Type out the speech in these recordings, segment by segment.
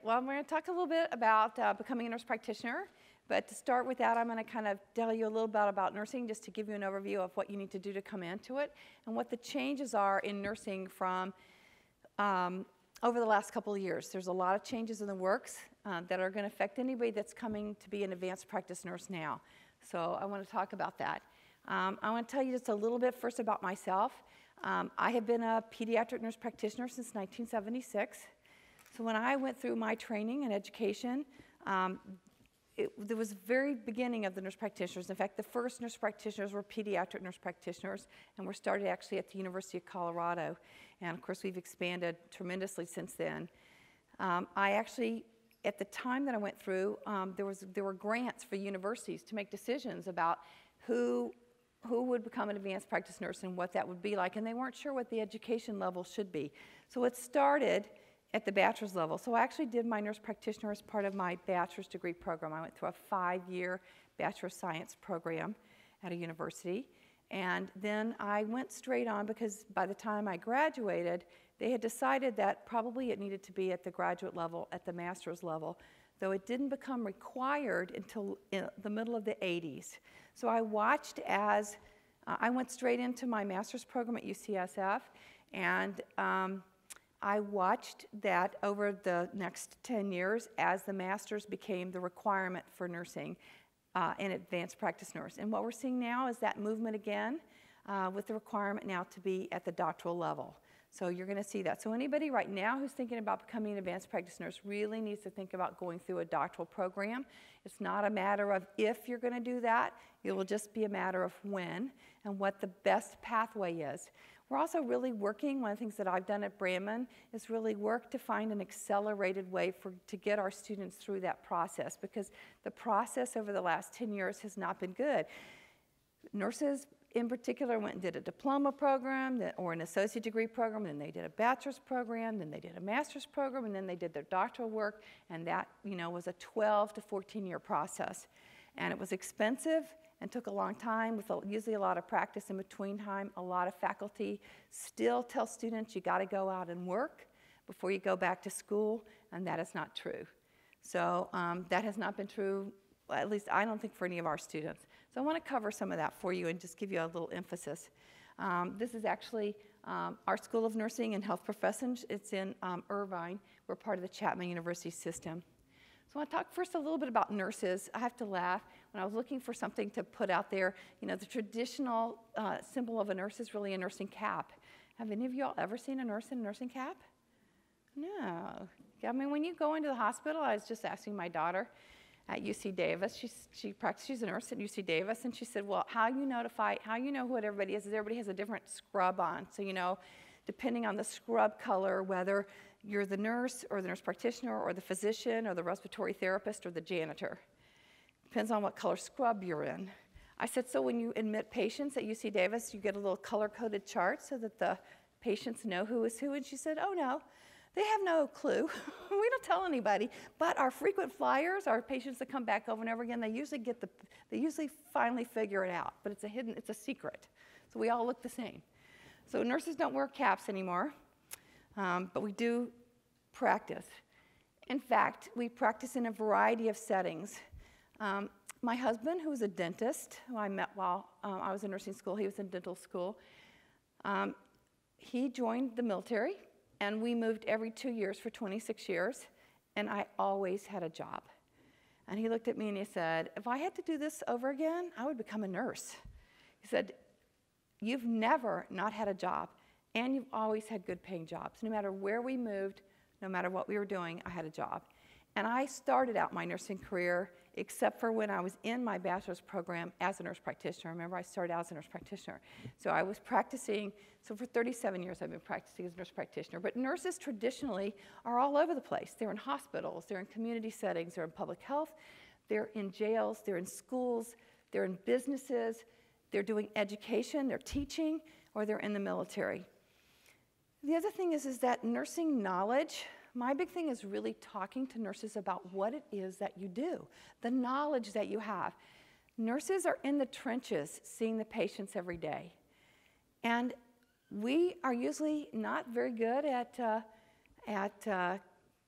well, I'm going to talk a little bit about becoming a nurse practitioner. But to start with that, I'm going to kind of tell you a little bit about nursing, just to give you an overview of what you need to do to come into it and what the changes are in nursing from over the last couple of years. There's a lot of changes in the works that are going to affect anybody that's coming to be an advanced practice nurse now. So I want to talk about that. I want to tell you just a little bit first about myself. I have been a pediatric nurse practitioner since 1976. So when I went through my training and education, there was the very beginning of the nurse practitioners. In fact, the first nurse practitioners were pediatric nurse practitioners, and were started actually at the University of Colorado. And of course, we've expanded tremendously since then. I actually, at the time that I went through, there were grants for universities to make decisions about who would become an advanced practice nurse and what that would be like, and they weren't sure what the education level should be. So it started at the bachelor's level. So I actually did my nurse practitioner as part of my bachelor's degree program. I went through a 5-year Bachelor of Science program at a university. And then I went straight on because by the time I graduated, they had decided that probably it needed to be at the graduate level, at the master's level, though it didn't become required until the middle of the 80s. So I watched as, I went straight into my master's program at UCSF, and I watched that over the next 10 years as the master's became the requirement for nursing and advanced practice nurse. And what we're seeing now is that movement again with the requirement now to be at the doctoral level. So you're going to see that. So anybody right now who's thinking about becoming an advanced practice nurse really needs to think about going through a doctoral program. It's not a matter of if you're going to do that. It will just be a matter of when and what the best pathway is. We're also really working, one of the things that I've done at Brandman is really work to find an accelerated way to get our students through that process, because the process over the last 10 years has not been good. Nurses in particular went and did a diploma program or an associate degree program, then they did a bachelor's program, then they did a master's program, and then they did their doctoral work, and that was a 12 to 14-year process. And it was expensive and took a long time with usually a lot of practice in between time. A lot of faculty still tell students you got to go out and work before you go back to school, and that is not true. So that has not been true, at least I don't think, for any of our students. So I want to cover some of that for you and just give you a little emphasis. This is actually our School of Nursing and Health Professions. It's in Irvine. We're part of the Chapman University system. So I want to talk first a little bit about nurses. I have to laugh. When I was looking for something to put out there, the traditional symbol of a nurse is really a nursing cap. Have any of you all ever seen a nurse in a nursing cap? No. I mean, when you go into the hospital, I was just asking my daughter at UC Davis. She's a nurse at UC Davis, and she said, well, how you know what everybody is everybody has a different scrub on. So, depending on the scrub color, whether you're the nurse or the nurse practitioner or the physician or the respiratory therapist or the janitor. Depends on what color scrub you're in. I said, so when you admit patients at UC Davis, you get a little color-coded chart so that the patients know who is who? And she said, oh no, they have no clue. We don't tell anybody. But our frequent flyers, our patients that come back over and over again, they usually finally figure it out. But it's a secret. So we all look the same. So nurses don't wear caps anymore. But we do practice. In fact, we practice in a variety of settings. My husband, who was a dentist, who I met while I was in nursing school, he was in dental school, he joined the military, and we moved every 2 years for 26 years, and I always had a job. And he looked at me and he said, if I had to do this over again, I would become a nurse. He said, you've never not had a job. And you've always had good paying jobs. No matter where we moved, no matter what we were doing, I had a job. And I started out my nursing career, except for when I was in my bachelor's program as a nurse practitioner. Remember, I started out as a nurse practitioner. So I was practicing, so for 37 years I've been practicing as a nurse practitioner. But nurses traditionally are all over the place. They're in hospitals, they're in community settings, they're in public health, they're in jails, they're in schools, they're in businesses, they're doing education, they're teaching, or they're in the military. The other thing is that nursing knowledge, my big thing is really talking to nurses about what it is that you do, the knowledge that you have. Nurses are in the trenches seeing the patients every day. And we are usually not very good at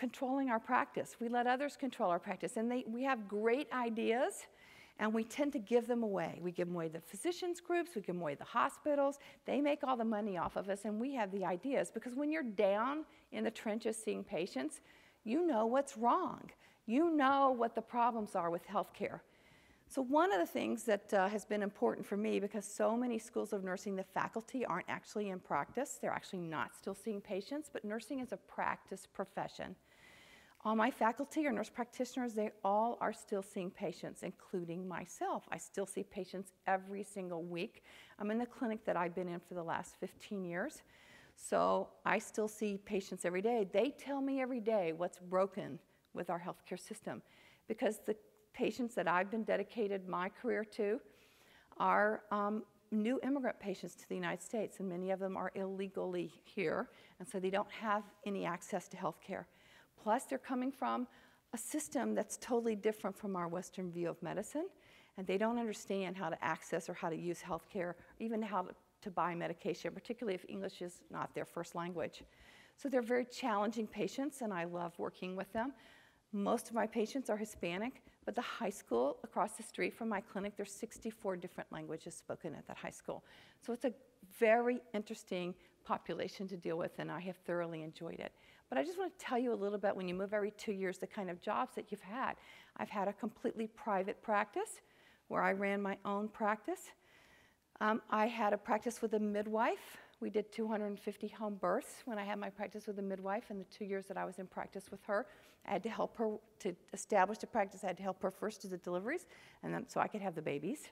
controlling our practice. We let others control our practice, and we have great ideas, and we tend to give them away. We give them away to the physicians groups, we give them away to the hospitals. They make all the money off of us, and we have the ideas, because when you're down in the trenches seeing patients, you know what's wrong. You know what the problems are with healthcare. So one of the things that has been important for me, because so many schools of nursing, the faculty aren't actually in practice. They're actually not still seeing patients, but nursing is a practice profession. All my faculty are nurse practitioners. They all are still seeing patients, including myself. I still see patients every single week. I'm in the clinic that I've been in for the last 15 years. So I still see patients every day. They tell me every day what's broken with our healthcare system, because the patients that I've been dedicated my career to are new immigrant patients to the United States, and many of them are illegally here, and so they don't have any access to health care. Plus, they're coming from a system that's totally different from our Western view of medicine, and they don't understand how to access or how to use health care, even how to buy medication, particularly if English is not their first language. So they're very challenging patients, and I love working with them. Most of my patients are Hispanic, but the high school across the street from my clinic, there's 64 different languages spoken at that high school. So it's a very interesting population to deal with, and I have thoroughly enjoyed it. But I just want to tell you a little bit, when you move every 2 years, the kind of jobs that you've had. I've had a completely private practice where I ran my own practice. I had a practice with a midwife. We did 250 home births when I had my practice with a midwife. In the 2 years that I was in practice with her, I had to help her to establish the practice. I had to help her first do the deliveries, and then so I could have the babies.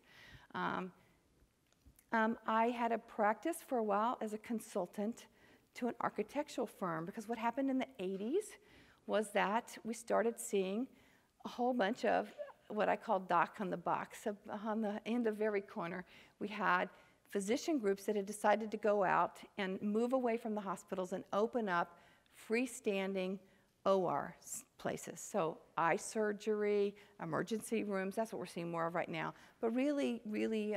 I had a practice for a while as a consultant to an architectural firm, because what happened in the 80s was that we started seeing a whole bunch of what I call doc on the box. So on the end of every corner, we had physician groups that had decided to go out and move away from the hospitals and open up freestanding OR places. So eye surgery, emergency rooms, that's what we're seeing more of right now. But really, really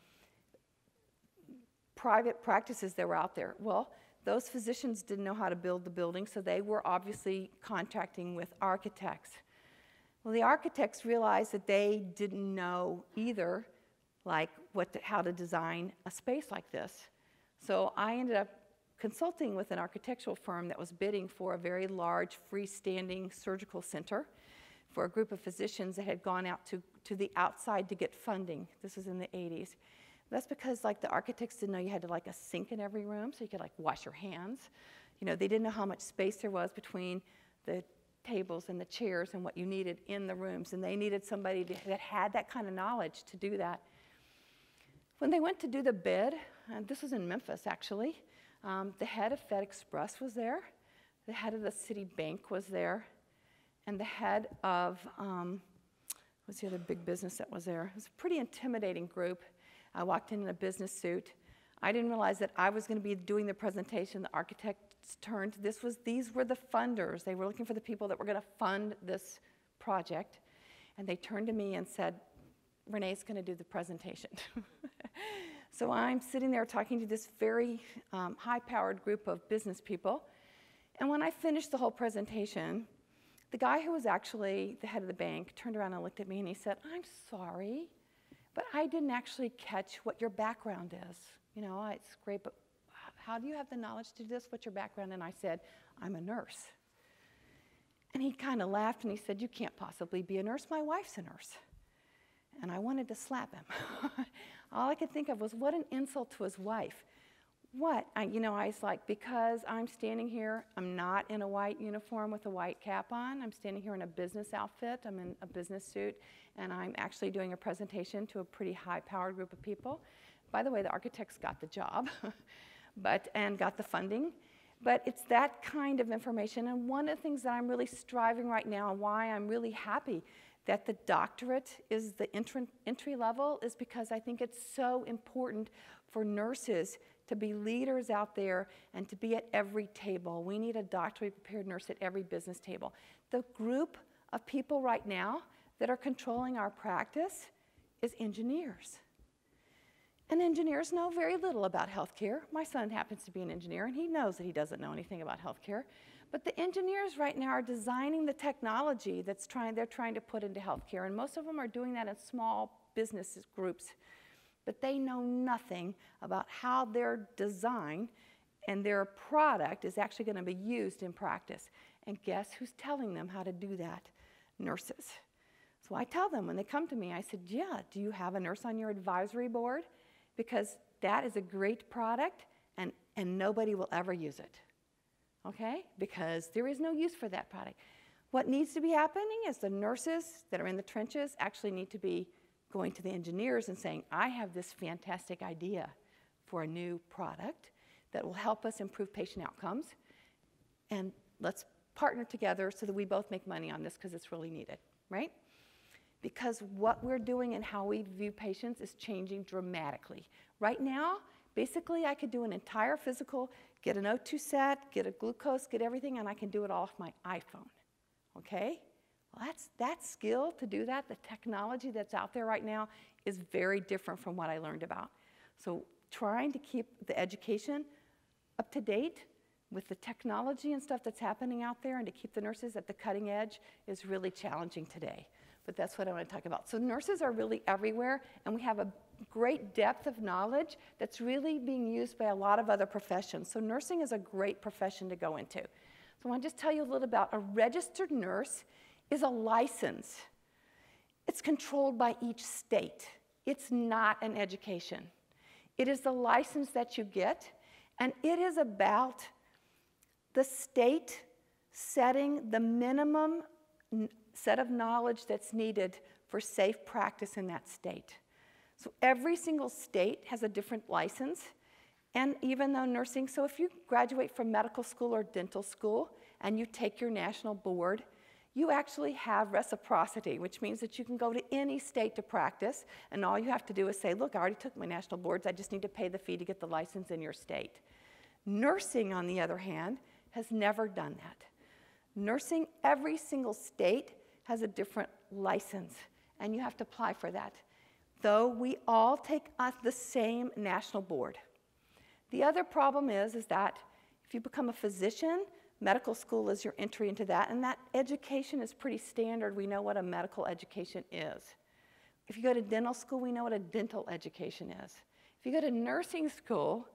private practices that were out there. Well, those physicians didn't know how to build the building, so they were obviously contracting with architects. Well, the architects realized that they didn't know either, like how to design a space like this. So I ended up consulting with an architectural firm that was bidding for a very large freestanding surgical center for a group of physicians that had gone out to the outside to get funding. This was in the 80s. That's because like the architects didn't know you had to like a sink in every room so you could like wash your hands. You know, they didn't know how much space there was between the tables and the chairs and what you needed in the rooms, and they needed somebody that had that kind of knowledge to do that. When they went to do the bid, and this was in Memphis actually, the head of FedExpress was there, the head of the City Bank was there, and the head of, what's the other big business that was there? It was a pretty intimidating group. I walked in a business suit. I didn't realize that I was going to be doing the presentation. The architects turned. These were the funders. They were looking for the people that were going to fund this project. And they turned to me and said, Renee's going to do the presentation. So I'm sitting there talking to this very high-powered group of business people. And when I finished the whole presentation, the guy who was actually the head of the bank turned around and looked at me and he said, I'm sorry, but I didn't actually catch what your background is. You know, it's great, but how do you have the knowledge to do this? What's your background? And I said, I'm a nurse. And he kind of laughed and he said, you can't possibly be a nurse. My wife's a nurse. And I wanted to slap him. All I could think of was, what an insult to his wife. What? I was like, because I'm standing here, I'm not in a white uniform with a white cap on. I'm standing here in a business outfit. I'm in a business suit, and I'm actually doing a presentation to a pretty high-powered group of people. By the way, the architects got the job and got the funding. But it's that kind of information, and one of the things that I'm really striving right now and why I'm really happy that the doctorate is the entry level is because I think it's so important for nurses to be leaders out there and to be at every table. We need a doctorally prepared nurse at every business table. The group of people right now that are controlling our practice is engineers. And engineers know very little about healthcare. My son happens to be an engineer, and he knows that he doesn't know anything about healthcare. But the engineers right now are designing the technology they're trying to put into healthcare, and most of them are doing that in small business groups. But they know nothing about how their design and their product is actually going to be used in practice. And guess who's telling them how to do that? Nurses. So I tell them when they come to me, I said, yeah, do you have a nurse on your advisory board? Because that is a great product, and nobody will ever use it. Okay? Because there is no use for that product. What needs to be happening is the nurses that are in the trenches actually need to be going to the engineers and saying, I have this fantastic idea for a new product that will help us improve patient outcomes, and let's partner together so that we both make money on this because it's really needed, right? Because what we're doing and how we view patients is changing dramatically. Right now, basically I could do an entire physical, get an O2 set, get a glucose, get everything, and I can do it all off my iPhone, okay? Well, that skill to do that, the technology that's out there right now is very different from what I learned about. So trying to keep the education up to date with the technology and stuff that's happening out there and to keep the nurses at the cutting edge is really challenging today. But that's what I want to talk about. So nurses are really everywhere, and we have a great depth of knowledge that's really being used by a lot of other professions. So nursing is a great profession to go into. So I want to just tell you a little about a registered nurse is a license. It's controlled by each state. It's not an education. It is the license that you get, and it is about the state setting the minimum set of knowledge that's needed for safe practice in that state. So every single state has a different license, and even though nursing, so if you graduate from medical school or dental school and you take your national board, you actually have reciprocity, which means that you can go to any state to practice, and all you have to do is say, look, I already took my national boards, I just need to pay the fee to get the license in your state. Nursing, on the other hand, has never done that. Nursing, every single state has a different license, and you have to apply for that, though we all take the same national board. The other problem is that if you become a physician, medical school is your entry into that, and that education is pretty standard. We know what a medical education is. If you go to dental school, we know what a dental education is. If you go to nursing school,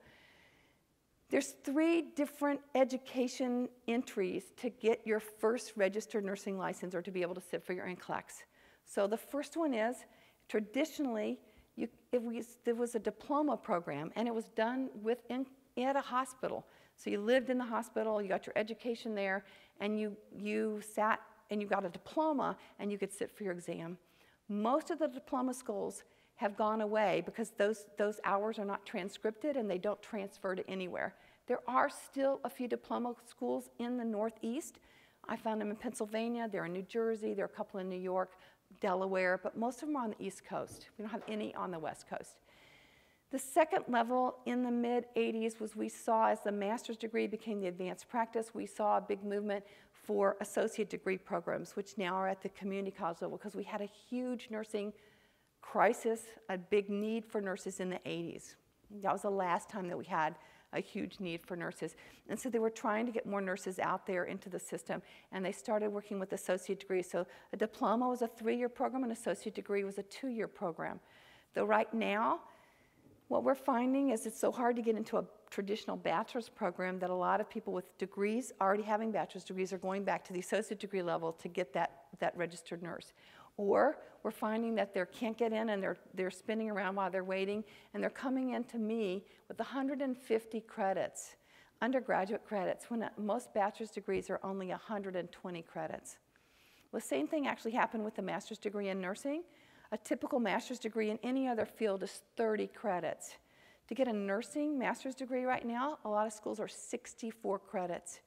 there's 3 different education entries to get your first registered nursing license or to be able to sit for your NCLEX. So the first one is, traditionally, there was a diploma program, and it was done at a hospital. So you lived in the hospital, you got your education there, and you sat and you got a diploma, and you could sit for your exam. Most of the diploma schools have gone away because those hours are not transcripted and they don't transfer to anywhere. There are still a few diploma schools in the Northeast. I found them in Pennsylvania, they're in New Jersey, there are a couple in New York, Delaware, but most of them are on the East Coast. We don't have any on the West Coast. The second level in the mid-'80s was we saw as the master's degree became the advanced practice, we saw a big movement for associate degree programs, which now are at the community college level because we had a huge nursing crisis, a big need for nurses in the 80s. That was the last time that we had a huge need for nurses. And so they were trying to get more nurses out there into the system, and they started working with associate degrees. So a diploma was a 3-year program, an associate degree was a 2-year program. Though right now, what we're finding is it's so hard to get into a traditional bachelor's program that a lot of people with degrees, already having bachelor's degrees, are going back to the associate degree level to get that registered nurse. Or we're finding that they can't get in and they're spinning around while they're waiting, and they're coming in to me with 150 credits, undergraduate credits, when most bachelor's degrees are only 120 credits. Well, the same thing actually happened with the master's degree in nursing. A typical master's degree in any other field is 30 credits. To get a nursing master's degree right now, a lot of schools are 64 credits.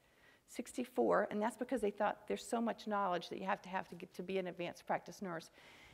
64, and that's because they thought there's so much knowledge that you have to get to be an advanced practice nurse.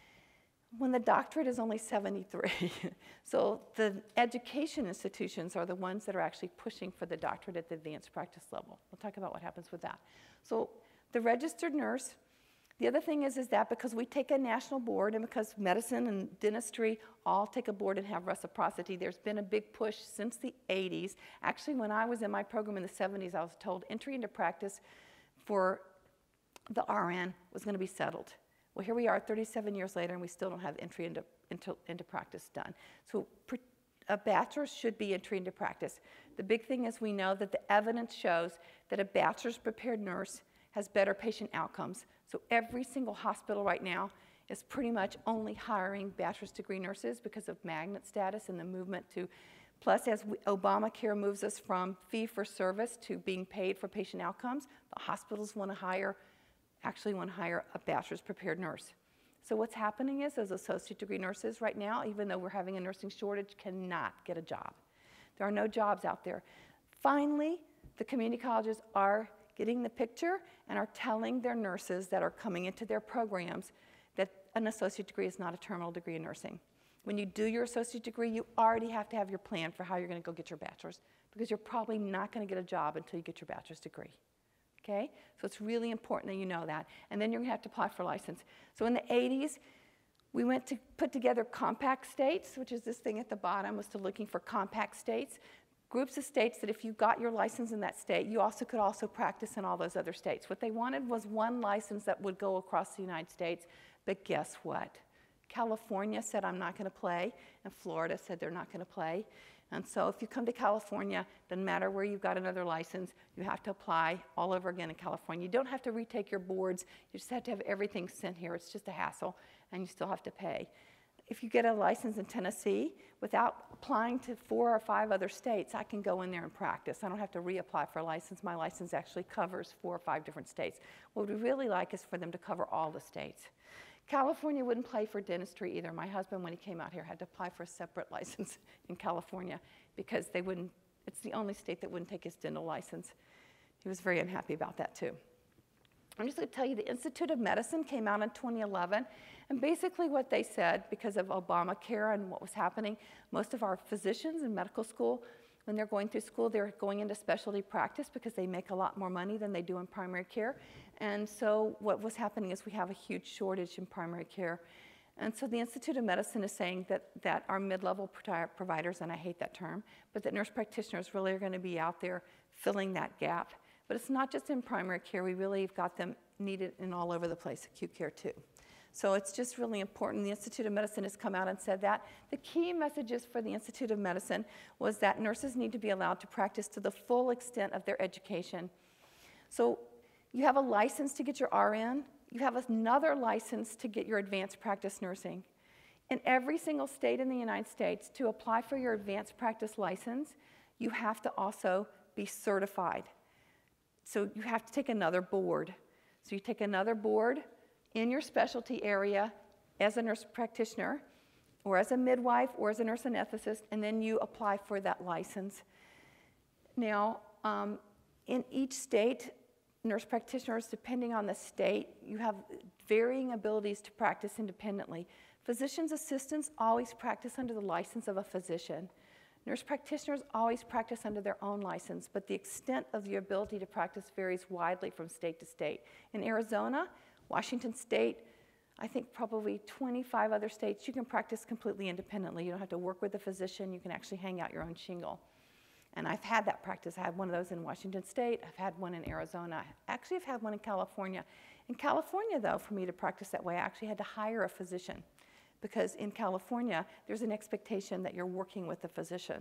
When the doctorate is only 73. So the education institutions are the ones that are actually pushing for the doctorate at the advanced practice level. We'll talk about what happens with that. So the registered nurse, the other thing is that because we take a national board and because medicine and dentistry all take a board and have reciprocity, there's been a big push since the 80s. Actually, when I was in my program in the 70s, I was told entry into practice for the RN was going to be settled. Well, here we are 37 years later, and we still don't have entry into practice done. So a bachelor's should be entry into practice. The big thing is we know that the evidence shows that a bachelor's prepared nurse has better patient outcomes. So every single hospital right now is pretty much only hiring bachelor's degree nurses because of magnet status and the movement to, plus as Obamacare moves us from fee for service to being paid for patient outcomes, the hospitals actually want to hire a bachelor's prepared nurse. So what's happening is those associate degree nurses right now, even though we're having a nursing shortage, cannot get a job. There are no jobs out there. Finally, the community colleges are getting the picture and are telling their nurses that are coming into their programs that an associate degree is not a terminal degree in nursing. When you do your associate degree, you already have to have your plan for how you're going to go get your bachelor's, because you're probably not going to get a job until you get your bachelor's degree. Okay? So it's really important that you know that. And then you're going to have to apply for a license. So in the 80s, we went to put together compact states, which is this thing at the bottom, was to looking for compact states. Groups of states that if you got your license in that state, you also could also practice in all those other states. What they wanted was one license that would go across the United States. But guess what? California said, I'm not going to play, and Florida said they're not going to play. And so if you come to California, doesn't matter where you've got another license, you have to apply all over again in California. You don't have to retake your boards. You just have to have everything sent here. It's just a hassle, and you still have to pay. If you get a license in Tennessee, without applying to 4 or 5 other states, I can go in there and practice. I don't have to reapply for a license. My license actually covers 4 or 5 different states. What we really like is for them to cover all the states. California wouldn't play for dentistry either. My husband, when he came out here, had to apply for a separate license in California because they wouldn't, it's the only state that wouldn't take his dental license. He was very unhappy about that too. I'm just going to tell you the Institute of Medicine came out in 2011, and basically what they said, because of Obamacare and what was happening, most of our physicians in medical school, when they're going through school, they're going into specialty practice because they make a lot more money than they do in primary care. And so what was happening is we have a huge shortage in primary care. And so the Institute of Medicine is saying that our mid-level providers, and I hate that term, but that nurse practitioners really are going to be out there filling that gap. But it's not just in primary care. We really have got them needed in all over the place, acute care too. So it's just really important. The Institute of Medicine has come out and said that. The key messages for the Institute of Medicine was that nurses need to be allowed to practice to the full extent of their education. So you have a license to get your RN. You have another license to get your advanced practice nursing. In every single state in the United States, to apply for your advanced practice license, you have to also be certified. So you have to take another board. So you take another board in your specialty area as a nurse practitioner, or as a midwife, or as a nurse anesthetist, and then you apply for that license. Now, in each state, nurse practitioners, depending on the state, you have varying abilities to practice independently. Physician's assistants always practice under the license of a physician. Nurse practitioners always practice under their own license, but the extent of your ability to practice varies widely from state to state. In Arizona, Washington State, I think probably 25 other states, you can practice completely independently. You don't have to work with a physician. You can actually hang out your own shingle. And I've had that practice. I had one of those in Washington State. I've had one in Arizona. Actually, I've had one in California. In California, though, for me to practice that way, I actually had to hire a physician, because in California, there's an expectation that you're working with a physician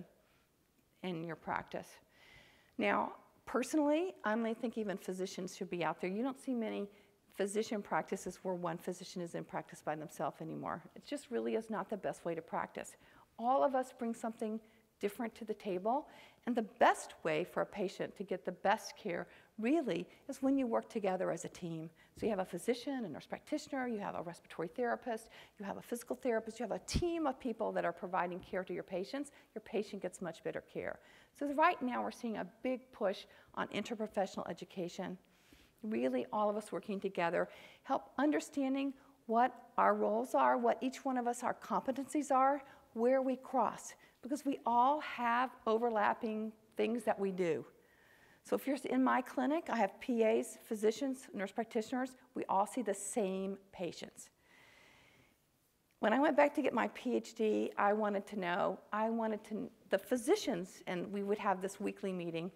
in your practice. Now, personally, I only think even physicians should be out there. You don't see many physician practices where one physician is in practice by themselves anymore. It just really is not the best way to practice. All of us bring something different to the table, and the best way for a patient to get the best care really is when you work together as a team. So you have a physician, a nurse practitioner, you have a respiratory therapist, you have a physical therapist, you have a team of people that are providing care to your patients. Your patient gets much better care. So right now we're seeing a big push on interprofessional education. Really all of us working together, help understanding what our roles are, what each one of us, our competencies are, where we cross, because we all have overlapping things that we do. So if you're in my clinic, I have PAs, physicians, nurse practitioners, we all see the same patients. When I went back to get my Ph.D., the physicians, and we would have this weekly meeting,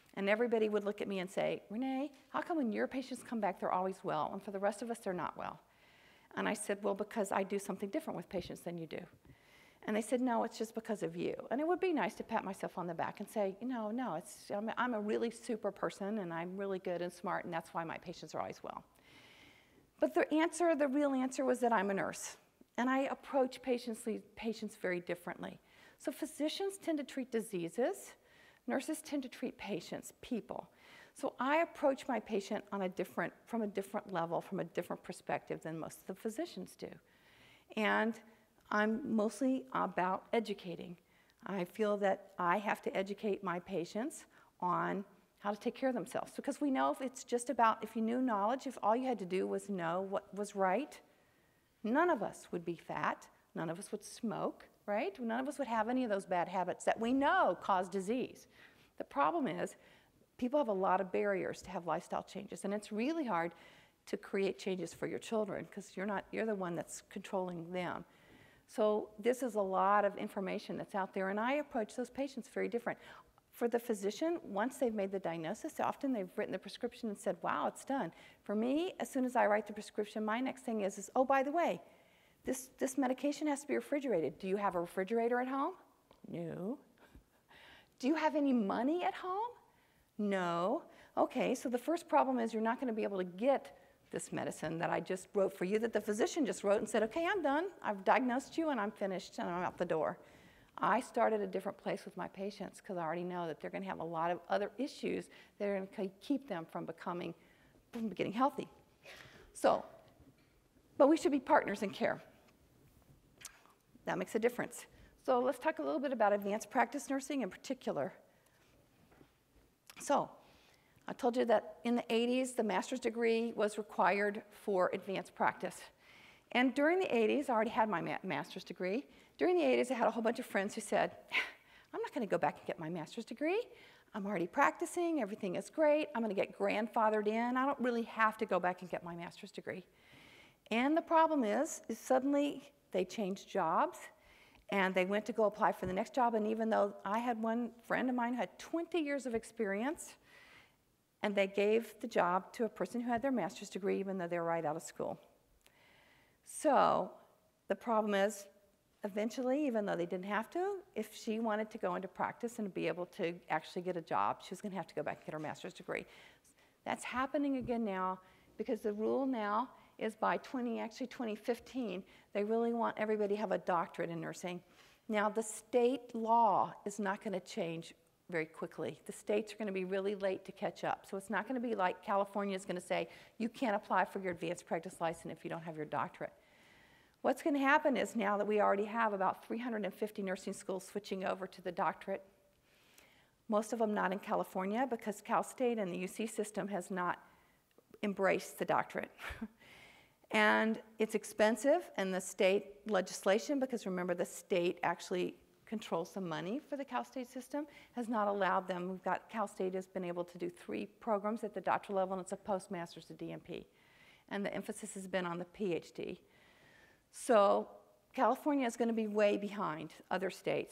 And everybody would look at me and say, Renee, how come when your patients come back, they're always well, and for the rest of us, they're not well? And I said, well, because I do something different with patients than you do. And they said, no, it's just because of you. And it would be nice to pat myself on the back and say, no, I'm a really super person, and I'm really good and smart, and that's why my patients are always well. But the real answer was that I'm a nurse. And I approach patients very differently. So physicians tend to treat diseases. Nurses tend to treat patients, people. So I approach my patient from a different level, from a different perspective than most of the physicians do. And I'm mostly about educating. I feel that I have to educate my patients on how to take care of themselves. Because we know if you knew knowledge, if all you had to do was know what was right, none of us would be fat, none of us would smoke, right? None of us would have any of those bad habits that we know cause disease. The problem is, people have a lot of barriers to have lifestyle changes, and it's really hard to create changes for your children because you're the one that's controlling them. So this is a lot of information that's out there, and I approach those patients very different. For the physician, once they've made the diagnosis, often they've written the prescription and said, wow, it's done. For me, as soon as I write the prescription, my next thing is oh, by the way, this medication has to be refrigerated. Do you have a refrigerator at home? No. Do you have any money at home? No. Okay, so the first problem is you're not going to be able to get this medicine that I just wrote for you, that the physician just wrote and said, okay, I'm done. I've diagnosed you and I'm finished and I'm out the door. I start at a different place with my patients because I already know that they're going to have a lot of other issues that are going to keep them from getting healthy. So, but we should be partners in care. That makes a difference. So let's talk a little bit about advanced practice nursing in particular. So I told you that in the 80s, the master's degree was required for advanced practice. And during the 80s, I already had my master's degree. During the 80s, I had a whole bunch of friends who said, I'm not going to go back and get my master's degree. I'm already practicing. Everything is great. I'm going to get grandfathered in. I don't really have to go back and get my master's degree. And the problem is suddenly they changed jobs, and they went to go apply for the next job. And even though I had one friend of mine who had 20 years of experience, and they gave the job to a person who had their master's degree, even though they were right out of school. So the problem is, eventually, even though they didn't have to, if she wanted to go into practice and be able to actually get a job, she was going to have to go back and get her master's degree. That's happening again now because the rule now is by 2015, they really want everybody to have a doctorate in nursing. Now, the state law is not going to change very quickly. The states are going to be really late to catch up. So it's not going to be like California is going to say, you can't apply for your advanced practice license if you don't have your doctorate. What's going to happen is now that we already have about 350 nursing schools switching over to the doctorate, most of them not in California because Cal State and the UC system has not embraced the doctorate. And it's expensive, and the state legislation, because remember the state actually controls the money for the Cal State system, has not allowed them. Cal State has been able to do 3 programs at the doctoral level, and it's a postmaster's to D.N.P. And the emphasis has been on the Ph.D. So California is going to be way behind other states.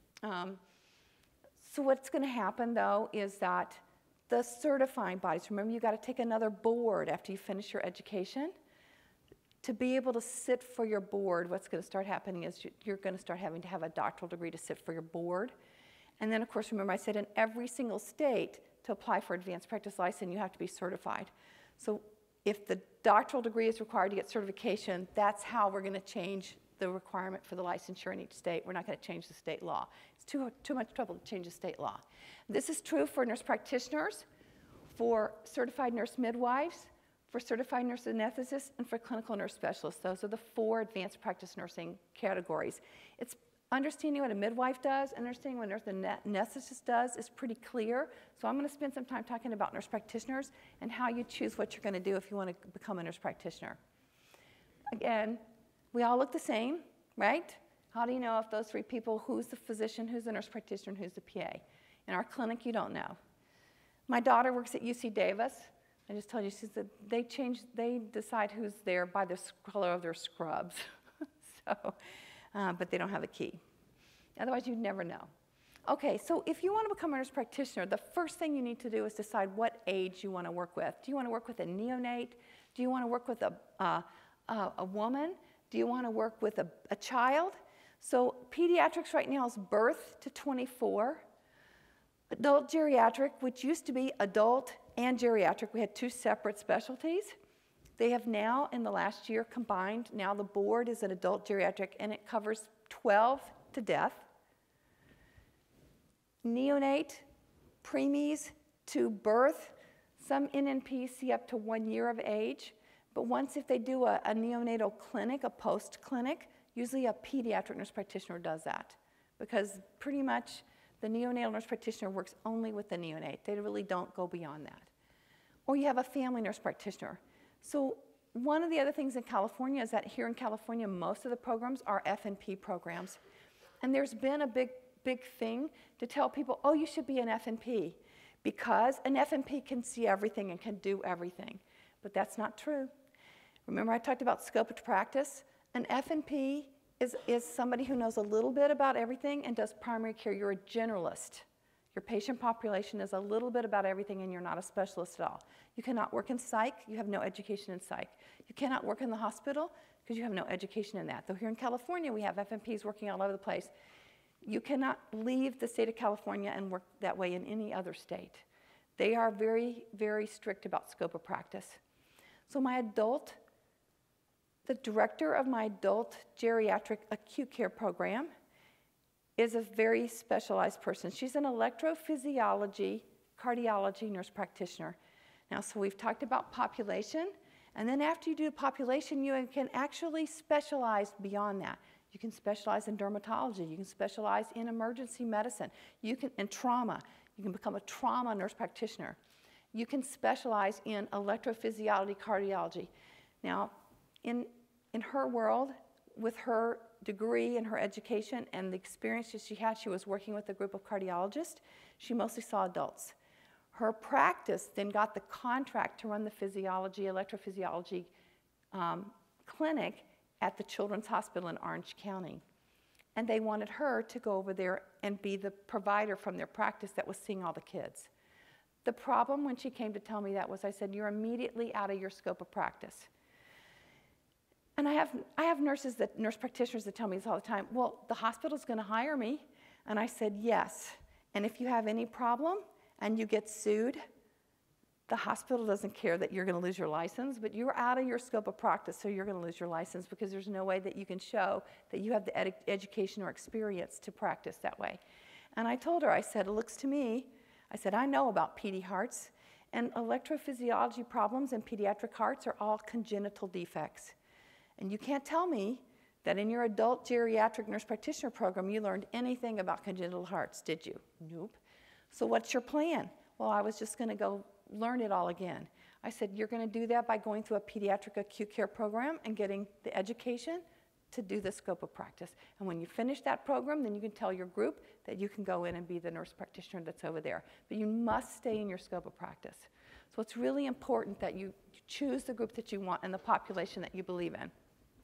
So what's going to happen, though, is that the certifying bodies, remember you've got to take another board after you finish your education. To be able to sit for your board, what's going to start happening is you're going to start having to have a doctoral degree to sit for your board. And then, of course, remember I said in every single state, to apply for advanced practice license, you have to be certified. So if the doctoral degree is required to get certification, that's how we're going to change the requirement for the licensure in each state. We're not going to change the state law. It's too much trouble to change the state law. This is true for nurse practitioners, for certified nurse midwives, for certified nurse anesthetists, and for clinical nurse specialists. Those are the 4 advanced practice nursing categories. It's understanding what a midwife does, understanding what a nurse anesthetist does is pretty clear. So I'm going to spend some time talking about nurse practitioners and how you choose what you're going to do if you want to become a nurse practitioner. Again, we all look the same, right? How do you know if those 3 people, who's the physician, who's the nurse practitioner, and who's the PA? In our clinic, you don't know. My daughter works at UC Davis. I just told you, she said they decide who's there by the color of their scrubs. So, but they don't have a key. Otherwise, you'd never know. Okay, so if you want to become a nurse practitioner, the first thing you need to do is decide what age you want to work with. Do you want to work with a neonate? Do you want to work with a woman? Do you want to work with a child? So pediatrics right now is birth to 24. Adult geriatric, which used to be adult and geriatric, we had two separate specialties. They have now, in the last year, combined. Now the board is an adult geriatric, and it covers 12 to death. Neonate, preemies to birth. Some NNPs see up to 1 year of age, but once if they do a neonatal clinic, a post clinic, usually a pediatric nurse practitioner does that, because pretty much the neonatal nurse practitioner works only with the neonate. They really don't go beyond that. Or you have a family nurse practitioner. So one of the other things in California is that here in California, most of the programs are F.A.A.N.P programs. And there's been a big thing to tell people, oh, you should be an F.A.A.N.P, because an F.A.A.N.P can see everything and can do everything. But that's not true. Remember I talked about scope of practice? An F.A.A.N.P is somebody who knows a little bit about everything and does primary care. You're a generalist. Your patient population is a little bit about everything, and you're not a specialist at all. You cannot work in psych. You have no education in psych. You cannot work in the hospital because you have no education in that. Though here in California, we have F.A.A.N.Ps working all over the place. You cannot leave the state of California and work that way in any other state. They are very, very strict about scope of practice. So the director of my adult geriatric acute care program is a very specialized person. She's an electrophysiology, cardiology nurse practitioner. Now, so we've talked about population, and then after you do the population, you can actually specialize beyond that. You can specialize in dermatology. You can specialize in emergency medicine. You can in trauma. You can become a trauma nurse practitioner. You can specialize in electrophysiology, cardiology. Now, in her world, with her degree and her education and the experiences she had, she was working with a group of cardiologists. She mostly saw adults. Her practice then got the contract to run the electrophysiology clinic at the Children's Hospital in Orange County. And they wanted her to go over there and be the provider from their practice that was seeing all the kids. The problem when she came to tell me that was, I said, you're immediately out of your scope of practice. And I have nurse practitioners that tell me this all the time, well, the hospital's going to hire me. And I said, yes. And if you have any problem and you get sued, the hospital doesn't care that you're going to lose your license, but you're out of your scope of practice, so you're going to lose your license because there's no way that you can show that you have the education or experience to practice that way. And I told her, I said, it looks to me, I said, I know about PD hearts, and electrophysiology problems in pediatric hearts are all congenital defects. And you can't tell me that in your adult geriatric nurse practitioner program you learned anything about congenital hearts, did you? Nope. So what's your plan? Well, I was just going to go learn it all again. I said, you're going to do that by going through a pediatric acute care program and getting the education to do the scope of practice. And when you finish that program, then you can tell your group that you can go in and be the nurse practitioner that's over there. But you must stay in your scope of practice. So it's really important that you choose the group that you want and the population that you believe in.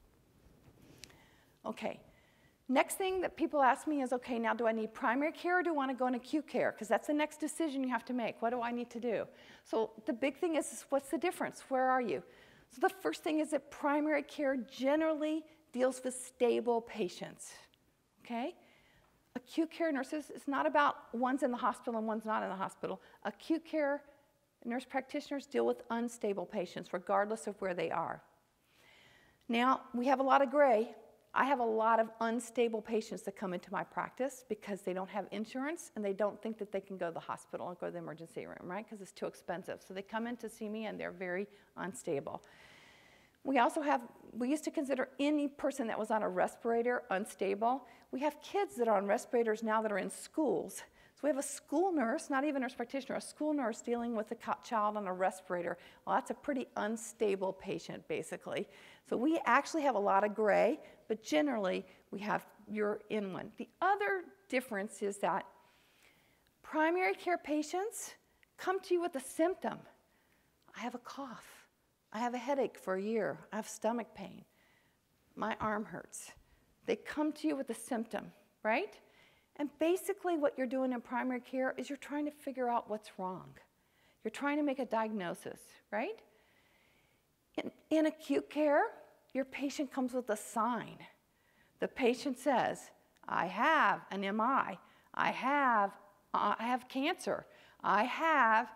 Okay, next thing that people ask me is, okay, now do I need primary care or do I want to go in acute care? Because that's the next decision you have to make. What do I need to do? So the big thing is what's the difference? Where are you? So the first thing is that primary care generally deals with stable patients, okay? Acute care nurses, it's not about one's in the hospital and one's not in the hospital. Acute care nurse practitioners deal with unstable patients regardless of where they are. Now, we have a lot of gray. I have a lot of unstable patients that come into my practice because they don't have insurance and they don't think that they can go to the hospital or go to the emergency room, right? Because it's too expensive. So they come in to see me and they're very unstable. We also have, we used to consider any person that was on a respirator unstable. We have kids that are on respirators now that are in schools. So we have a school nurse, not even a nurse practitioner, a school nurse dealing with a child on a respirator. Well, that's a pretty unstable patient, basically. So we actually have a lot of gray, but generally we have, you're in one. The other difference is that primary care patients come to you with a symptom. I have a cough. I have a headache for a year. I have stomach pain. My arm hurts. They come to you with a symptom, right? And basically what you're doing in primary care is you're trying to figure out what's wrong. You're trying to make a diagnosis, right? In acute care, your patient comes with a sign. The patient says, I have an MI, I have cancer, I have,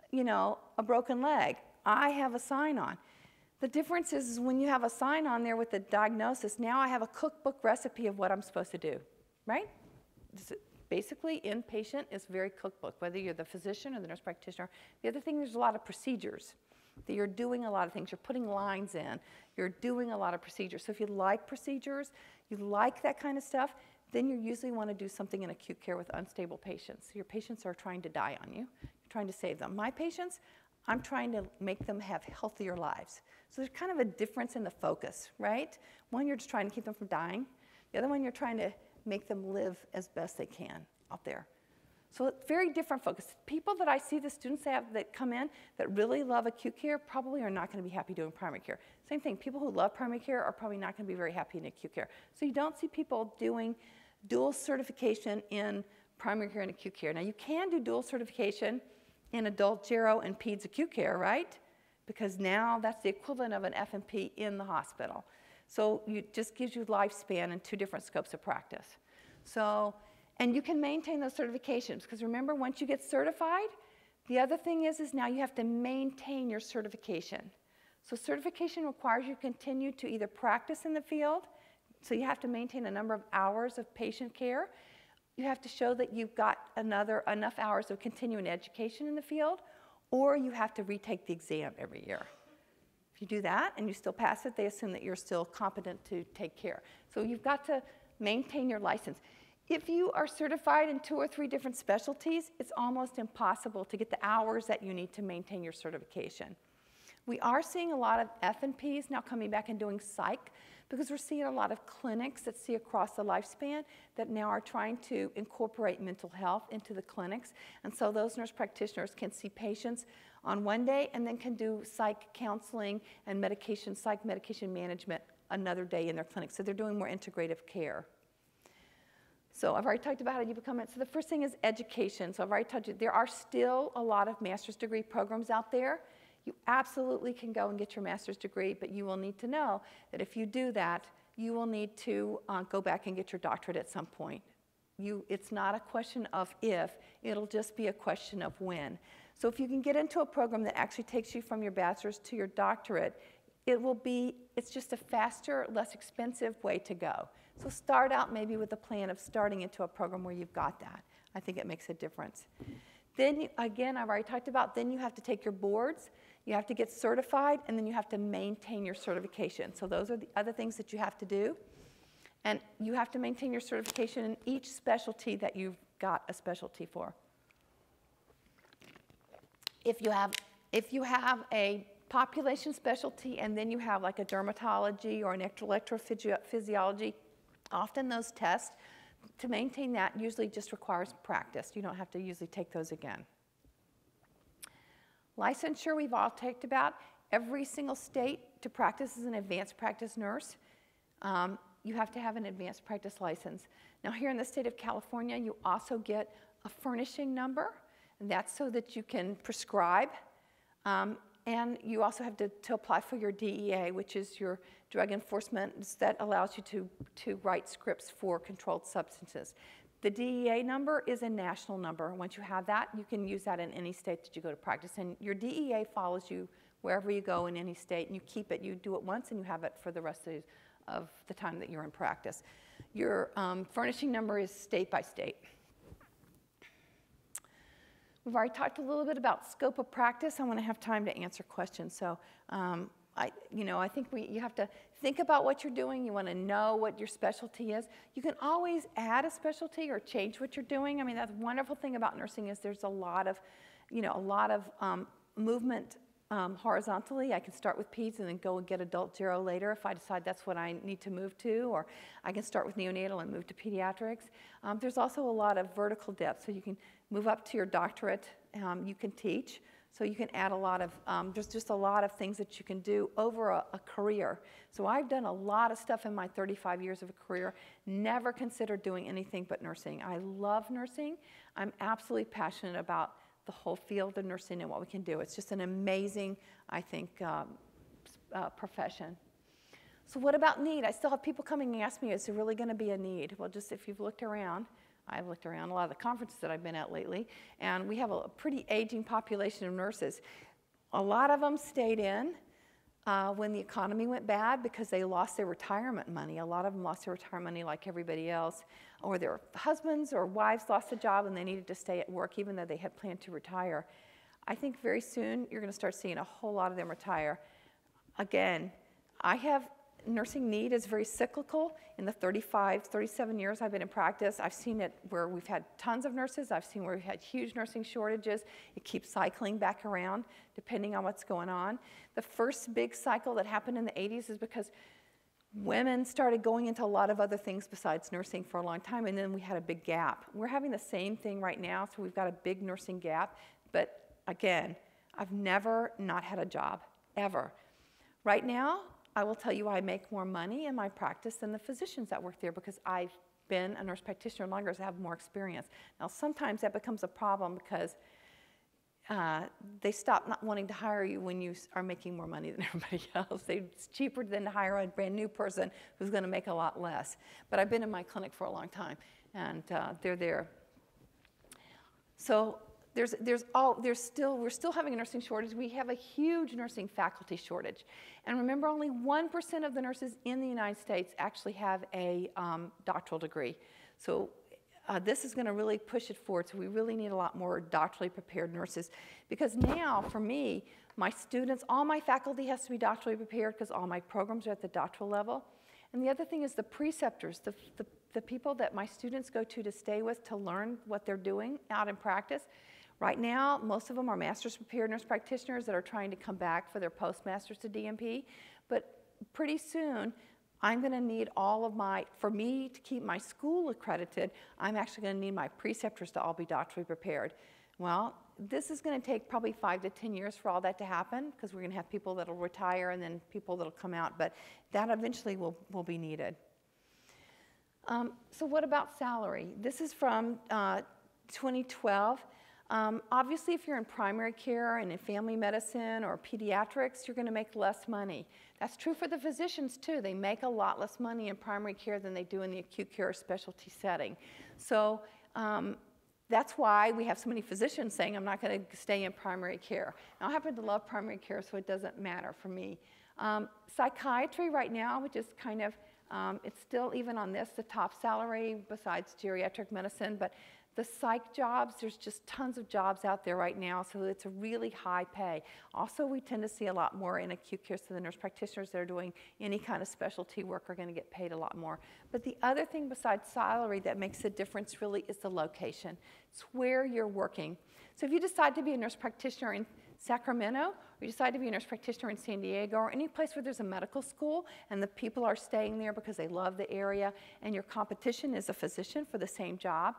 a broken leg, I have a sign on. The difference is when you have a sign on there with the diagnosis, now I have a cookbook recipe of what I'm supposed to do, right? Basically, inpatient is very cookbook, whether you're the physician or the nurse practitioner. The other thing, there's a lot of procedures. That you're doing a lot of things. You're putting lines in. You're doing a lot of procedures. So if you like procedures, you like that kind of stuff, then you usually want to do something in acute care with unstable patients. Your patients are trying to die on you. You're trying to save them. My patients, I'm trying to make them have healthier lives. So there's kind of a difference in the focus, right? One, you're just trying to keep them from dying. The other one, you're trying to make them live as best they can out there. So it's very different focus. People that I see, the students that come in that really love acute care probably are not going to be happy doing primary care. Same thing, people who love primary care are probably not going to be very happy in acute care. So you don't see people doing dual certification in primary care and acute care. Now you can do dual certification in adult gero and peds acute care, right? Because now that's the equivalent of an F.A.A.N.P in the hospital. So it just gives you lifespan and 2 different scopes of practice. So, and you can maintain those certifications, because remember, once you get certified, the other thing is now you have to maintain your certification. So certification requires you to continue to either practice in the field, so you have to maintain a number of hours of patient care. You have to show that you've got enough hours of continuing education in the field, or you have to retake the exam every year. If you do that and you still pass it, they assume that you're still competent to take care. So you've got to maintain your license. If you are certified in 2 or 3 different specialties, it's almost impossible to get the hours that you need to maintain your certification. We are seeing a lot of F.A.A.N.Ps now coming back and doing psych, because we're seeing a lot of clinics that see across the lifespan that now are trying to incorporate mental health into the clinics. And so those nurse practitioners can see patients on one day and then can do psych counseling and psych medication management another day in their clinic. So they're doing more integrative care. So I've already talked about how you become it. So the first thing is education. So I've already told you there are still a lot of master's degree programs out there. You absolutely can go and get your master's degree, but you will need to know that if you do that, you will need to go back and get your doctorate at some point. It's not a question of if, it'll just be a question of when. So if you can get into a program that actually takes you from your bachelor's to your doctorate, it's just a faster, less expensive way to go. So start out maybe with a plan of starting into a program where you've got that. I think it makes a difference. Then, again, I've already talked about, then you have to take your boards, you have to get certified, and then you have to maintain your certification. So those are the other things that you have to do. And you have to maintain your certification in each specialty that you've got a specialty for. If you have a population specialty and then you have like a dermatology or an electrophysiology, often those tests, to maintain that usually just requires practice. You don't have to usually take those again. Licensure, we've all talked about. Every single state to practice as an advanced practice nurse, you have to have an advanced practice license. Now here in the state of California, you also get a furnishing number, and that's so that you can prescribe. And you also have to apply for your DEA, which is your drug enforcement that allows you to write scripts for controlled substances. The DEA number is a national number. Once you have that, you can use that in any state that you go to practice. And your DEA follows you wherever you go in any state, and you keep it. You do it once, and you have it for the rest of the time that you're in practice. Your furnishing number is state by state. We've already talked a little bit about scope of practice. I want to have time to answer questions. So I think you have to think about what you're doing. You want to know what your specialty is. You can always add a specialty or change what you're doing. I mean, that's the wonderful thing about nursing is there's a lot of movement horizontally. I can start with peds and then go and get adult gero later if I decide that's what I need to move to, or I can start with neonatal and move to pediatrics. There's also a lot of vertical depth, so you can move up to your doctorate. You can teach. So you can add a lot of, there's just a lot of things that you can do over a career. So I've done a lot of stuff in my 35 years of a career, never considered doing anything but nursing. I love nursing. I'm absolutely passionate about the whole field of nursing and what we can do. It's just an amazing, I think, profession. So what about need? I still have people coming and ask me, is there really going to be a need? Well, just if you've looked around, I've looked around a lot of the conferences that I've been at lately, and we have a pretty aging population of nurses. A lot of them stayed in when the economy went bad because they lost their retirement money. A lot of them lost their retirement money like everybody else, or their husbands or wives lost a job and they needed to stay at work even though they had planned to retire. I think very soon you're going to start seeing a whole lot of them retire. Again, nursing need is very cyclical. In the 35, 37 years I've been in practice, I've seen it where we've had tons of nurses. I've seen where we've had huge nursing shortages. It keeps cycling back around depending on what's going on. The first big cycle that happened in the 80s is because women started going into a lot of other things besides nursing for a long time, and then we had a big gap. We're having the same thing right now, so we've got a big nursing gap. But again, I've never not had a job, ever. Right now, I will tell you I make more money in my practice than the physicians that work there because I've been a nurse practitioner longer, so I have more experience. Now, sometimes that becomes a problem because they stop not wanting to hire you when you are making more money than everybody else. It's cheaper than to hire a brand new person who's going to make a lot less. But I've been in my clinic for a long time, and they're there. So we're still having a nursing shortage. We have a huge nursing faculty shortage. And remember, only 1% of the nurses in the United States actually have a doctoral degree. So this is going to really push it forward. So we really need a lot more doctorally prepared nurses. Because now, for me, my students, all my faculty has to be doctorally prepared because all my programs are at the doctoral level. And the other thing is the preceptors, the people that my students go to stay with to learn what they're doing out in practice. Right now, most of them are master's prepared nurse practitioners that are trying to come back for their postmasters to D.N.P. But pretty soon, I'm going to need for me to keep my school accredited, I'm actually going to need my preceptors to all be doctorally prepared. Well, this is going to take probably 5 to 10 years for all that to happen because we're going to have people that will retire and then people that will come out. But that eventually will be needed. So what about salary? This is from 2012. Obviously, if you're in primary care and in family medicine or pediatrics, you're going to make less money. That's true for the physicians, too. They make a lot less money in primary care than they do in the acute care or specialty setting. So that's why we have so many physicians saying, I'm not going to stay in primary care. Now, I happen to love primary care, so it doesn't matter for me. Psychiatry right now, which is kind of, it's still, even on this, the top salary besides geriatric medicine, but the psych jobs, there's just tons of jobs out there right now, so it's a really high pay. Also, we tend to see a lot more in acute care, so the nurse practitioners that are doing any kind of specialty work are going to get paid a lot more. But the other thing besides salary that makes a difference really is the location. It's where you're working. So if you decide to be a nurse practitioner in Sacramento, or you decide to be a nurse practitioner in San Diego, or any place where there's a medical school and the people are staying there because they love the area, and your competition is a physician for the same job,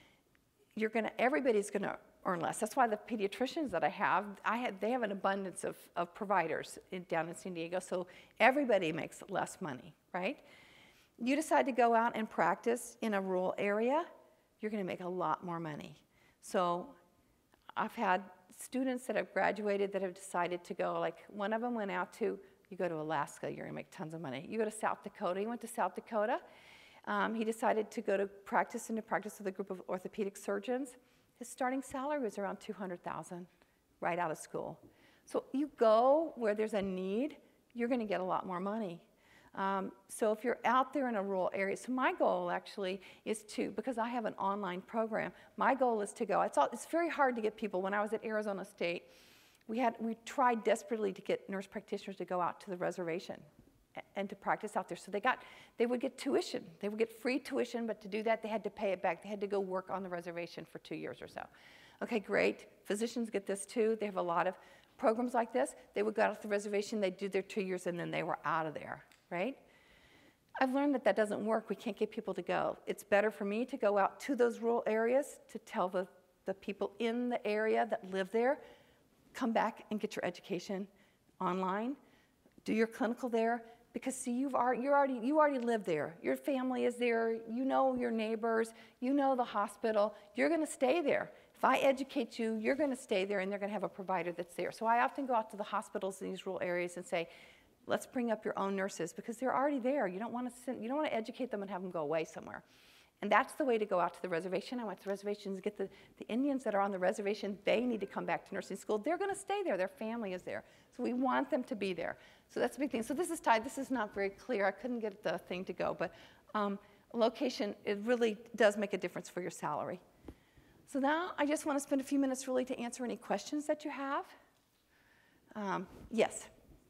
everybody's going to earn less. That's why the pediatricians that they have an abundance of providers down in San Diego, so everybody makes less money, right? You decide to go out and practice in a rural area, you're going to make a lot more money. So I've had students that have graduated that have decided to go, like one of them went out to, you go to Alaska, you're going to make tons of money. You go to South Dakota, he went to South Dakota. He decided to go to practice with a group of orthopedic surgeons. His starting salary was around $200,000 right out of school. So you go where there's a need, you're going to get a lot more money. So if you're out there in a rural area, so my goal actually is to, because I have an online program, my goal is to go. It's very hard to get people. When I was at Arizona State, we tried desperately to get nurse practitioners to go out to the reservation and to practice out there. So they would get tuition. They would get free tuition, but to do that, they had to pay it back. They had to go work on the reservation for 2 years or so. Okay, great. Physicians get this too. They have a lot of programs like this. They would go out to the reservation, they'd do their 2 years, and then they were out of there, right? I've learned that doesn't work. We can't get people to go. It's better for me to go out to those rural areas to tell the people in the area that live there, come back and get your education online. Do your clinical there, because see, you already live there. Your family is there. You know your neighbors. You know the hospital. You're going to stay there. If I educate you, you're going to stay there, and they're going to have a provider that's there. So I often go out to the hospitals in these rural areas and say, let's bring up your own nurses, because they're already there. You don't want to educate them and have them go away somewhere. And that's the way to go out to the reservation. I went to the reservations, get the Indians that are on the reservation, they need to come back to nursing school. They're going to stay there. Their family is there. So we want them to be there. So that's a big thing. So this is tied. This is not very clear. I couldn't get the thing to go. But location, it really does make a difference for your salary. So now I just want to spend a few minutes really to answer any questions that you have. Yes?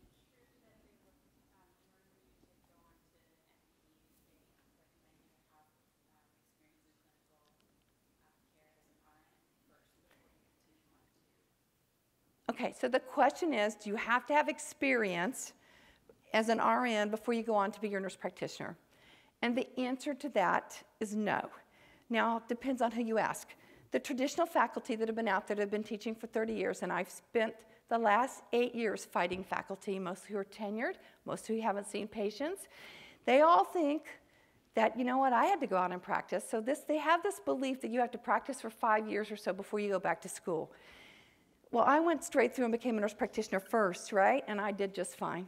Okay, so the question is, do you have to have experience as an RN before you go on to be your nurse practitioner? And the answer to that is no. Now, it depends on who you ask. The traditional faculty that have been out there that have been teaching for 30 years, and I've spent the last 8 years fighting faculty, most who are tenured, most who haven't seen patients, they all think that, you know what, I had to go out and practice. So they have this belief that you have to practice for 5 years or so before you go back to school. Well, I went straight through and became a nurse practitioner first, right? And I did just fine.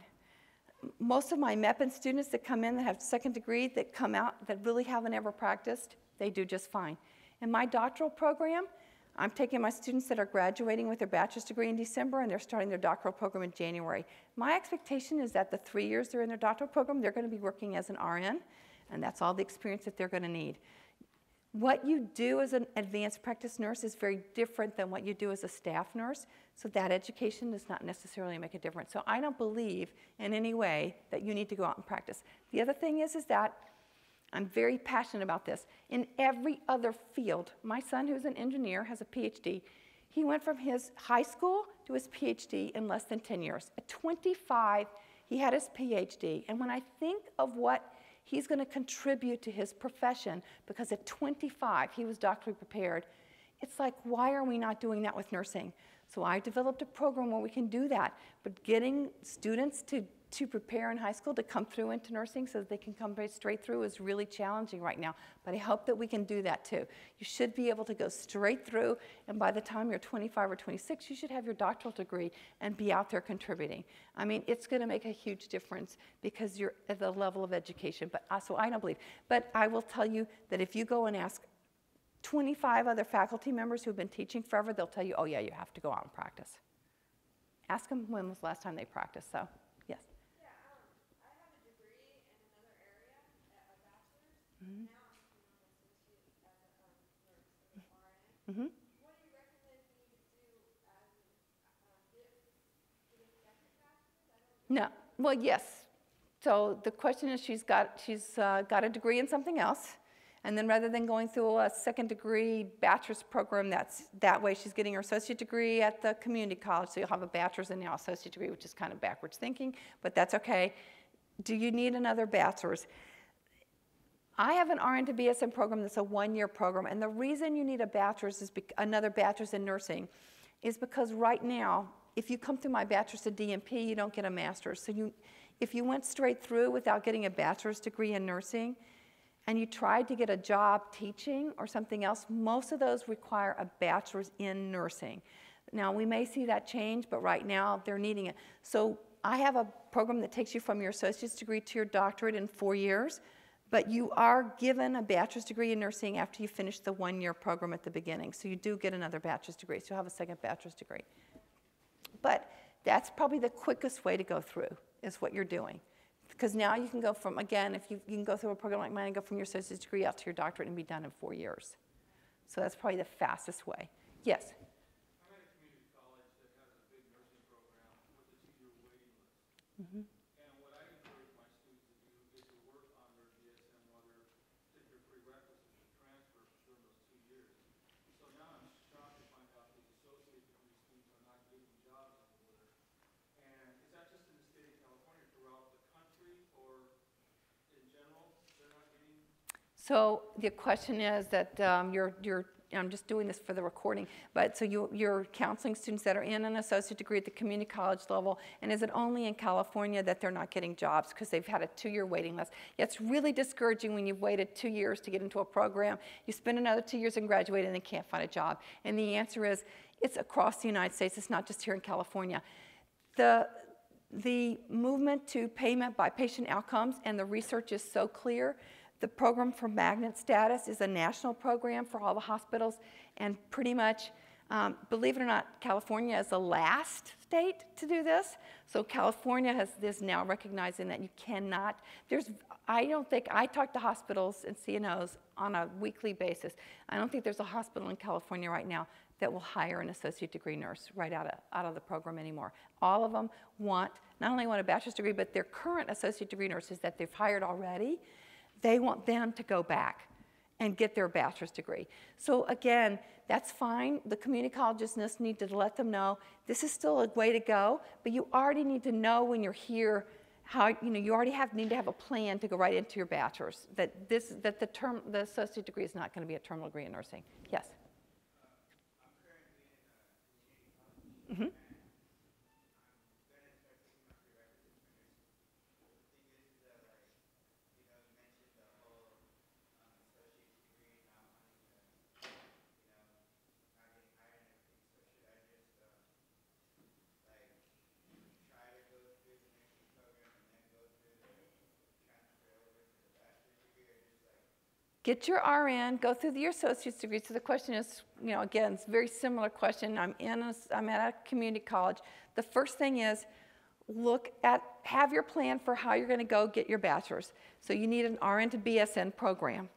Most of my M.E.P.R.N students that come in that have second degree that come out that really haven't ever practiced, they do just fine. In my doctoral program, I'm taking my students that are graduating with their bachelor's degree in December, and they're starting their doctoral program in January. My expectation is that the 3 years they're in their doctoral program, they're going to be working as an RN, and that's all the experience that they're going to need. What you do as an advanced practice nurse is very different than what you do as a staff nurse, so that education does not necessarily make a difference. So I don't believe in any way that you need to go out and practice. The other thing is that I'm very passionate about this. In every other field, my son, who's an engineer, has a Ph.D. He went from his high school to his Ph.D. in less than 10 years. At 25, he had his Ph.D. And when I think of what he's going to contribute to his profession, because at 25, he was doctorally prepared. It's like, why are we not doing that with nursing? So I developed a program where we can do that, but getting students to prepare in high school to come through into nursing so that they can come straight through is really challenging right now, but I hope that we can do that too. You should be able to go straight through, and by the time you're 25 or 26, you should have your doctoral degree and be out there contributing. I mean, it's going to make a huge difference because you're at the level of education, but so I don't believe. But I will tell you that if you go and ask 25 other faculty members who've been teaching forever, they'll tell you, oh yeah, you have to go out and practice. Ask them when was the last time they practiced, so yes. Yeah, I have a degree in another area, a bachelor's. Mm-hmm. Now I'm doing an associate as a nurse, as an RN. Mm-hmm. What do you recommend me to do as get a second bachelor's? I don't No, well, yes. So the question is, she's got a degree in something else, and then rather than going through a second degree bachelor's program, that way she's getting her associate degree at the community college, so you'll have a bachelor's and now associate degree, which is kind of backwards thinking, but that's okay. Do you need another bachelor's? I have an RN to BSN program that's a one-year program, and the reason you need a bachelor's is another bachelor's in nursing is because right now, if you come through my bachelor's in D.N.P., you don't get a master's. So if you went straight through without getting a bachelor's degree in nursing, and you tried to get a job teaching or something else, most of those require a bachelor's in nursing. Now, we may see that change, but right now they're needing it. So I have a program that takes you from your associate's degree to your doctorate in 4 years, but you are given a bachelor's degree in nursing after you finish the one-year program at the beginning. So you do get another bachelor's degree, so you'll have a second bachelor's degree. But that's probably the quickest way to go through, is what you're doing. Because now you can go from, again, if you can go through a program like mine and go from your associate's degree out to your doctorate and be done in 4 years. So that's probably the fastest way. Yes? I'm at a community college that has a big nursing program with a 2-year waiting list. Mm-hmm. And what I encourage my students to do is to work on their BSN while they're taking their prerequisites to transfer during those 2 years. So now I'm shocked to find out these associate degree students are not getting jobs anywhere. And is that just in the state of California, throughout the country, or in general, they're not getting? So the question is that I'm just doing this for the recording, but so you're counseling students that are in an associate degree at the community college level, and is it only in California that they're not getting jobs because they've had a 2-year waiting list? Yeah, it's really discouraging when you've waited 2 years to get into a program, you spend another 2 years and graduate and then can't find a job. And the answer is, it's across the United States, it's not just here in California. The movement to payment by patient outcomes, and the research is so clear. The program for magnet status is a national program for all the hospitals, and pretty much, believe it or not, California is the last state to do this. So California is now recognizing that you cannot, I talk to hospitals and CNOs on a weekly basis. I don't think there's a hospital in California right now that will hire an associate degree nurse right out of the program anymore. All of them not only want a bachelor's degree, but their current associate degree nurses that they've hired already, they want them to go back and get their bachelor's degree. So again, that's fine. The community colleges just need to let them know this is still a way to go, but you already need to know when you're here how, you already need to have a plan to go right into your bachelor's, that the associate degree is not going to be a terminal degree in nursing. Yes? I'm currently in a community college. Mm-hmm. Get your RN, go through your associate's degree. So the question is, again, it's a very similar question. I'm at a community college. The first thing is, have your plan for how you're going to go get your bachelor's. So you need an RN to BSN program.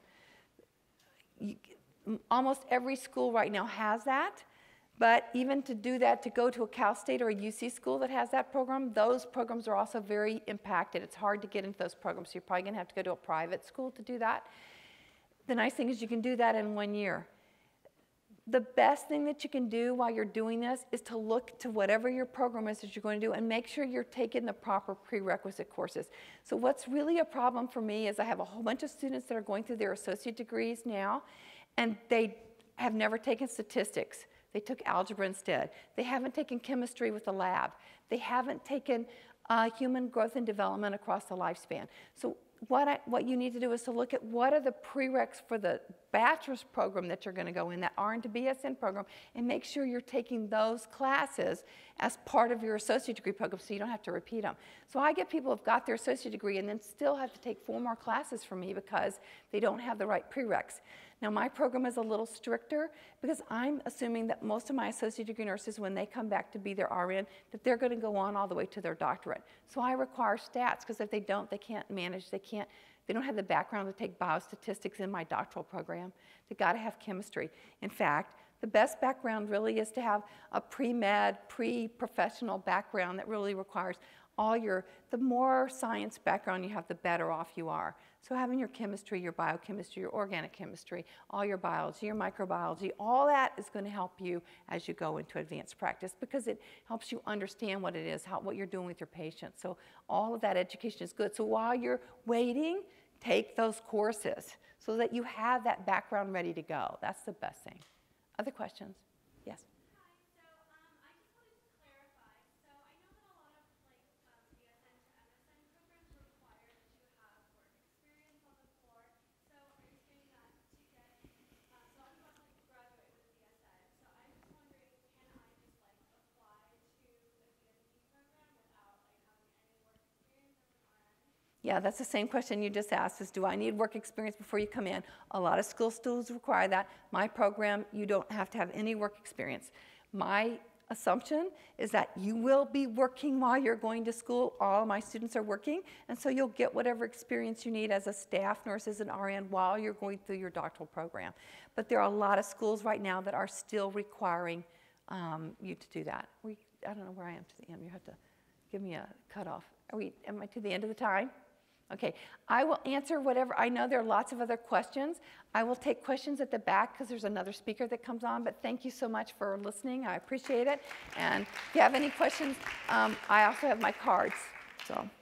Almost every school right now has that. But even to do that, to go to a Cal State or a UC school that has that program, those programs are also very impacted. It's hard to get into those programs. So you're probably going to have to go to a private school to do that. The nice thing is you can do that in 1 year. The best thing that you can do while you're doing this is to look to whatever your program is that you're going to do and make sure you're taking the proper prerequisite courses. So what's really a problem for me is I have a whole bunch of students that are going through their associate degrees now, and they have never taken statistics. They took algebra instead. They haven't taken chemistry with the lab. They haven't taken human growth and development across the lifespan. So what you need to do is to look at what are the prereqs for the bachelor's program that you're going to go in, that A.P.R.N. to BSN program, and make sure you're taking those classes as part of your associate degree program so you don't have to repeat them. So I get people who've got their associate degree and then still have to take 4 more classes from me because they don't have the right prereqs. Now my program is a little stricter because I'm assuming that most of my associate degree nurses, when they come back to be their RN, that they're going to go on all the way to their doctorate. So I require stats because if they don't, they can't manage, they don't have the background to take biostatistics in my doctoral program. They've got to have chemistry. In fact, the best background really is to have a pre-med, pre-professional background that really requires the more science background you have, the better off you are. So having your chemistry, your biochemistry, your organic chemistry, all your biology, your microbiology, all that is going to help you as you go into advanced practice because it helps you understand what it is, what you're doing with your patients. So all of that education is good. So while you're waiting, take those courses so that you have that background ready to go. That's the best thing. Other questions? Yes? Yeah, that's the same question you just asked is, do I need work experience before you come in? A lot of school schools require that. My program, you don't have to have any work experience. My assumption is that you will be working while you're going to school. All of my students are working, and so you'll get whatever experience you need as a staff nurse, as an RN, while you're going through your doctoral program. But there are a lot of schools right now that are still requiring you to do that. I don't know where I am to the end. You have to give me a cutoff. Am I to the end of the time? Okay, I will answer whatever. I know there are lots of other questions. I will take questions at the back because there's another speaker that comes on, but thank you so much for listening. I appreciate it. And if you have any questions, I also have my cards. So.